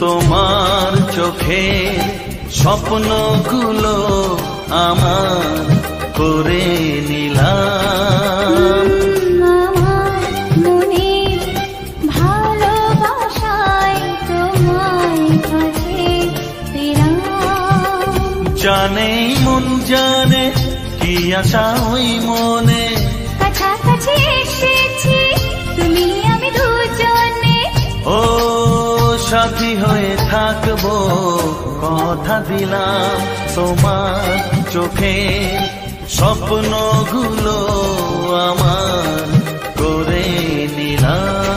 তোমার চোখের স্বপ্নগুলো আমার করে নিলাম। আমার মনে ভালোবাসায় তোমার কাছে পেলাম। জানে মন জানে কি আশা ওই মনে, কাছাকাছি এসেছি তুমি আমি দুজনে। ও সাথী হয়ে থাকবো কথা দিলাম। তোমার চোখের স্বপ্নগুলো আমার করে নিলাম।